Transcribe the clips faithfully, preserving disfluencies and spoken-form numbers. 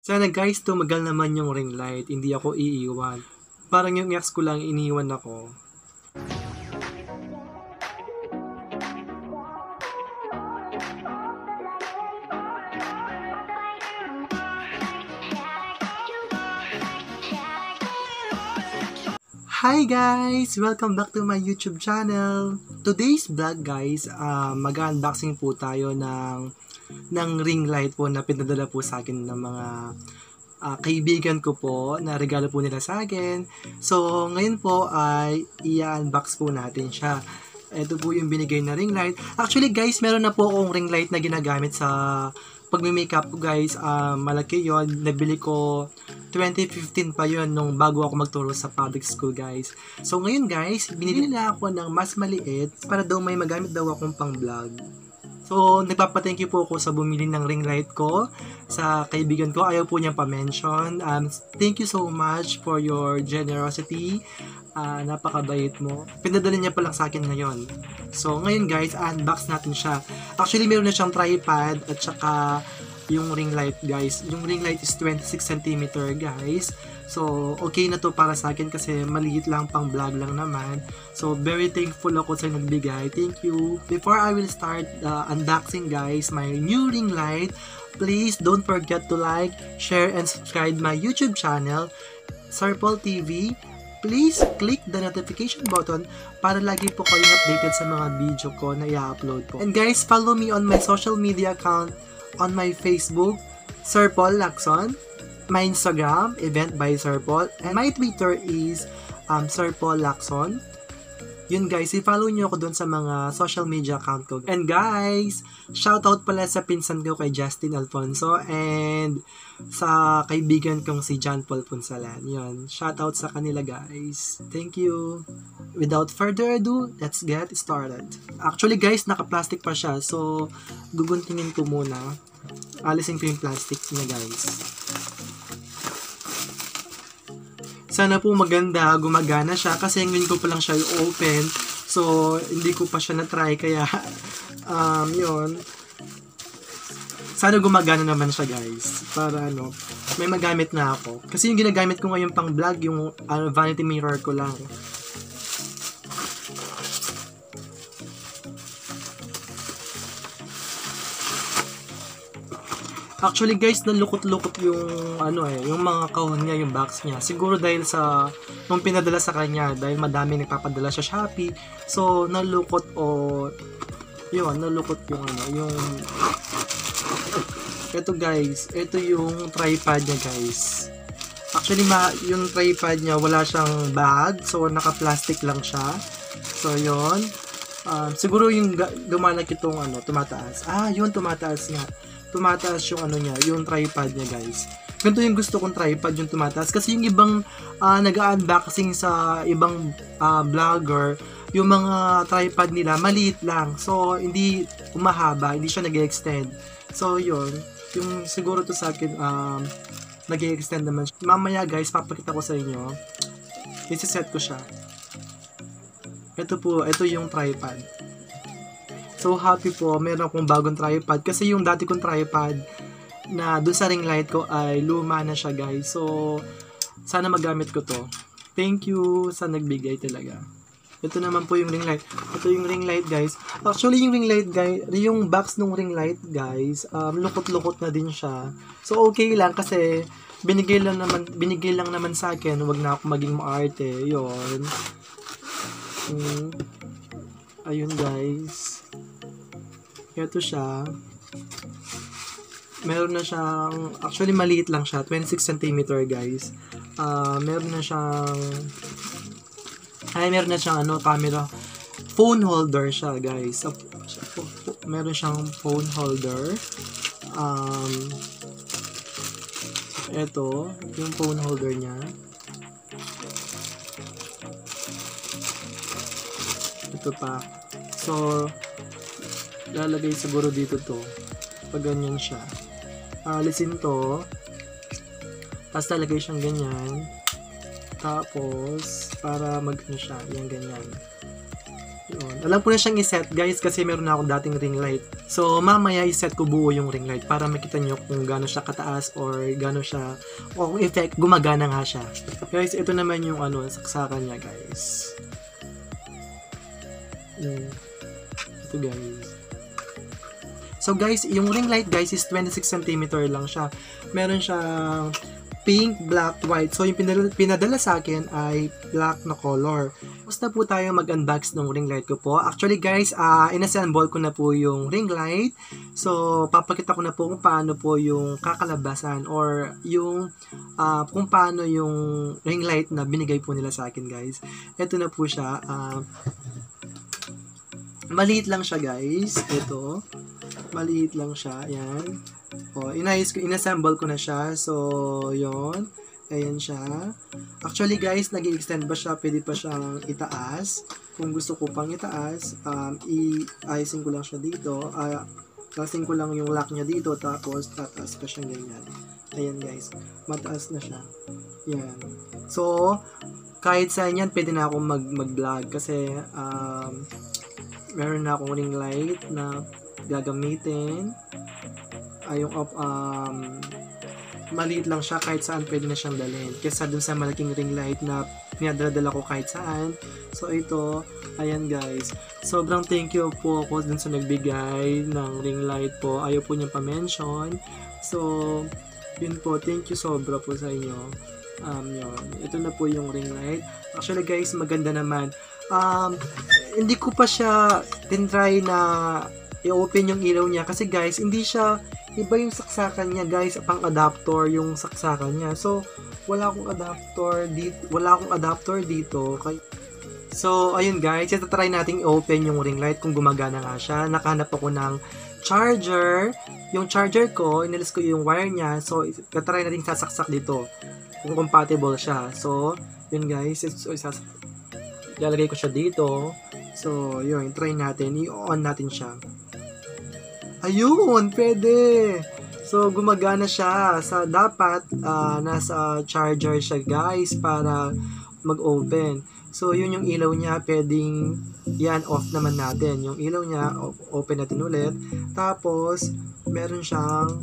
Sana guys, tumagal naman yung ring light, hindi ako iiwan. Parang yung ex ko lang iniwan ako. Hi guys! Welcome back to my YouTube channel. Today's vlog guys, uh, mag-unboxing po tayo ng ng ring light po na pinadala po sa akin ng mga uh, kaibigan ko po, na regalo po nila sa akin. So ngayon po ay i-unbox po natin siya. Ito po yung binigay na ring light. Actually guys, meron na po akong ring light na ginagamit sa pagme-makeup ko guys. Uh, malaki yon. Nabili ko twenty fifteen pa yon nung bago ako magturo sa public school guys. So ngayon guys, binili nila ako ng mas maliit para daw may magamit daw akong pang vlog. So nagpapa-thank you po ako sa bumili ng ring light ko sa kaibigan ko. Ayaw po niyang pa-mention. Um, thank you so much for your generosity. Uh, napakabait mo. Pinadala niya pa lang sa akin ngayon. So ngayon guys, unbox natin siya. Actually meron na siyang tripod at saka yung ring light guys. Yung ring light is twenty-six centimeter guys. So okay na to para sa akin kasi maliit lang, pang vlog lang naman. So very thankful ako sa nagbigay. Thank you. Before I will start uh, unboxing guys my new ring light, please don't forget to like, share and subscribe my YouTube channel, Serpol T V. Please click the notification button para lagi po kayong updated sa mga video ko na i-upload po. And guys, follow me on my social media account. On my Facebook, Serpol Lacson. My Instagram, Event by Serpol. And my Twitter is um, Serpol Lacson. Yun guys, i-follow nyo ako dun sa mga social media account ko. And guys, shoutout pala sa pinsan ko kay Justin Alfonso and sa kaibigan kong si John Paul Punsalan. Yun, shoutout sa kanila guys. Thank you. Without further ado, let's get started. Actually guys, naka-plastic pa siya. So, guguntingin ko muna. Alisin ko yung plastic niya guys. Sana po maganda, gumagana siya kasi ngayon ko pa lang siya i-open. So, hindi ko pa siya na-try kaya um, yun. Sana gumagana naman siya guys. Para ano, may magamit na ako. Kasi yung ginagamit ko ngayon pang vlog, yung uh, vanity mirror ko lang. Actually guys, nalukot-lukot yung ano eh, yung mga kahon niya, yung box niya. Siguro dahil sa nung pinadala sa kanya, dahil madami nagpapadala sa Shopee. So nalukot o yun, nalukot yung ano, yung ito guys, ito yung tripod niya guys. Actually ma, yung tripod niya wala siyang bag, so naka-plastic lang siya. So yun. Um, siguro yung lumalak itong ano, tumataas. Ah, yun tumataas nga. Tumataas yung ano niya, yung tripod niya guys. Ganito yung gusto kong tripod, yung tumataas. Kasi yung ibang uh, nag-unboxing sa ibang uh, vlogger, yung mga tripod nila maliit lang. So hindi umahaba, hindi siya nag-extend. So yun, yung siguro to sa akin um, nag-extend naman siya. Mamaya guys, papakita ko sa inyo. Isi-set ko siya. Ito po, ito yung tripod. So happy po, meron akong bagong tripod kasi yung dati kong tripod na dun sa ring light ko ay luma na siya guys. So sana magamit ko to. Thank you sa nagbigay talaga. Ito naman po yung ring light. Ito yung ring light guys. Actually yung ring light guys, yung box ng ring light guys, um, lukot-lukot na din siya. So okay lang kasi binigay lang naman, binigay lang naman sa akin. Huwag na ako maging maarte. Yun. Hmm. Ayun guys. Ito siya. Meron na siyang, actually maliit lang siya, twenty-six centimeter guys. Uh, meron na siyang, ay meron na siyang ano, camera. Phone holder siya guys. So, meron siyang phone holder. Um, ito, yung phone holder niya. Ito pa. So, lalagay siguro dito to. Pag ganyan siya. Alisin to. Tapos lalagay siyang ganyan. Tapos, para mag-ano siya. Yan, ganyan. Yun. Alam ko na siyang iset guys kasi meron na akong dating ring light. So, mamaya i-set ko buo yung ring light para makita nyo kung gaano siya kataas or gaano siya, o kung effect, gumagana nga siya. Guys, ito naman yung ano, saksakan niya, guys. Hmm. Ito, guys. So, guys, yung ring light, guys, is twenty-six centimeters lang siya. Meron siyang pink, black, white. So, yung pinadala, pinadala sa akin ay black na color. Basta po tayo mag-unbox ng ring light ko po. Actually, guys, uh, inassemble ko na po yung ring light. So, papakita ko na po kung paano po yung kakalabasan or yung uh, kung paano yung ring light na binigay po nila sa akin, guys. Ito na po siya. Uh, maliit lang siya, guys. Ito. Maliit lang siya. Ayan. O, inayos ko, inassemble ko na siya. So, yon. Ayan siya. Actually, guys, nag-i-extend ba siya? Pwede pa siyang itaas. Kung gusto ko pang itaas, um, i-ayosin ko lang siya dito. Uh, Lasing ko lang yung lock niya dito. Tapos, tataas pa siya ganyan. Ayan, guys. Mataas na siya. Ayan. So, kahit sa yan, pwede na akong mag- mag-vlog. Kasi, um, meron na akong ring light na gagamitin. Ay, yung um, maliit lang siya, kahit saan pwede na siyang dalhin. Kesa dun sa malaking ring light na pinadala ko kahit saan. So, ito, ayan guys. Sobrang thank you po ako dun sa nagbigay ng ring light po. Ayaw po niyang pa-mention. So, yun po, thank you sobra po sa inyo. Um, yun. Ito na po yung ring light. Actually guys, maganda naman. Um, hindi ko pa siya tinry na i-open yung ilaw niya. Kasi guys, hindi siya, iba yung saksakan niya guys, pang adapter yung saksakan niya. So, wala akong adapter dito, wala akong adapter dito. Kay So, ayun guys, ito try nating i-open yung ring light kung gumagana nga siya. Nakahanap ako ng charger. Yung charger ko, inilis ko yung wire niya. So, try nating sasaksak dito kung compatible siya. So, yun guys, so, isas ilalagay ko siya dito. So, yun, try natin. I-on natin siya. Ayun, pwede. So, gumagana siya. Sa dapat, uh, nasa charger siya, guys, para mag-open. So, yun yung ilaw niya. Pwedeng, yan, off naman natin. Yung ilaw niya, open natin ulit. Tapos, meron siyang,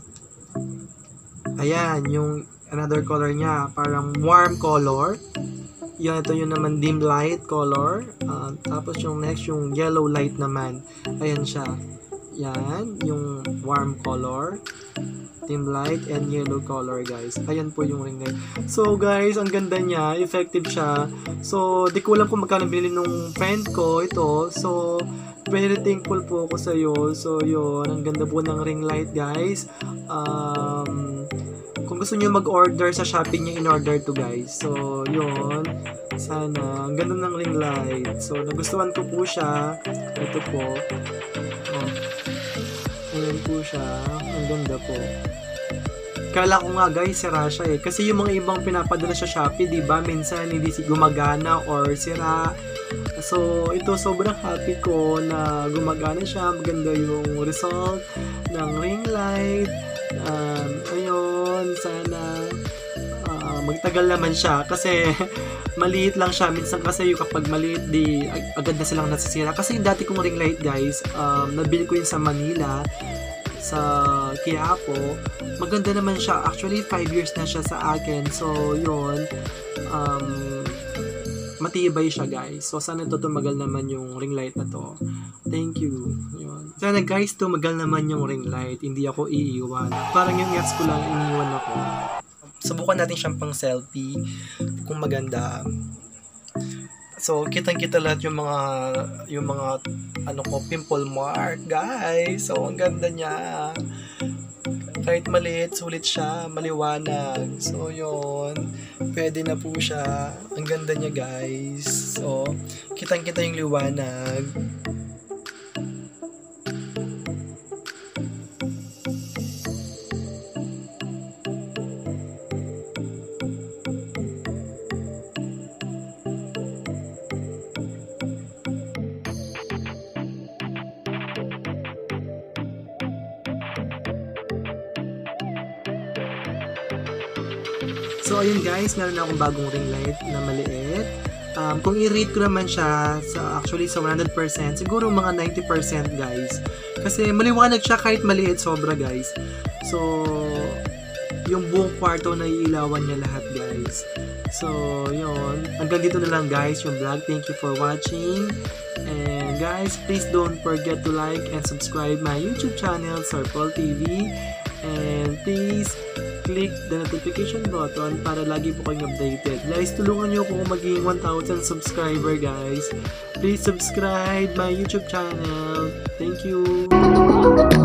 ayan, yung another color niya. Parang warm color. Yan, ito yung naman dim light color. Uh, tapos, yung next, yung yellow light naman. Ayan siya. Yan, yung warm color, dim light, and yellow color, guys. Ayan po yung ring light. So, guys, ang ganda niya. Effective siya. So, di ko alam kung magkano binili nung friend ko ito. So, very thankful po ako sa iyo. So, yun. Ang ganda po ng ring light, guys. Um, kung gusto niyo mag-order sa Shopee niyo, in-order to, guys. So, yun. Sana. Ang ganda ng ring light. So, nagustuhan ko po siya. Ito po. Oh. Ayan po siya. Ang ganda po. Kala ko nga guys, sira siya eh. Kasi yung mga ibang pinapadala sa Shopee, diba? Minsan hindi gumagana or sira. So, ito sobrang happy ko na gumagana siya. Maganda yung result ng ring light. Um, ayun, sana uh, magtagal naman siya. Kasi maliit lang siya. Minsan kasi yung kapag maliit, di ag- agad na silang nasisira. Kasi yung dati kong ring light guys, um, nabili ko yun sa Manila, sa Quiapo. Maganda naman siya. Actually, five years na siya sa akin. So, yun. Um, matibay siya, guys. So, sana ito tumagal naman yung ring light na to. Thank you. Yun. Sana, guys, tumagal naman yung ring light. Hindi ako iiwan. Parang yung ex ko lang, iniwan ako. Subukan natin siyang pang selfie. Kung maganda. So, kitang-kita lahat yung mga yung mga ano ko, pimple mark, guys. So, ang ganda niya. Kahit maliit, sulit siya, maliwanag. So, yun. Pwede na po siya. Ang ganda niya, guys. So, kitang-kita yung liwanag. So, ayun guys, meron na akong bagong ring light na maliit. Um, kung i-rate ko naman siya, sa, actually sa one hundred percent, siguro mga ninety percent guys. Kasi maliwanag siya kahit maliit sobra guys. So, yung buong kwarto na iilawan niya lahat guys. So, yun. Hanggang dito na lang guys yung vlog. Thank you for watching. And guys, please don't forget to like and subscribe my YouTube channel, Circle T V. And please click the notification button para lagi po kayong updated. Guys, tulungan nyo ako maging one thousand subscriber guys. Please subscribe my YouTube channel. Thank you.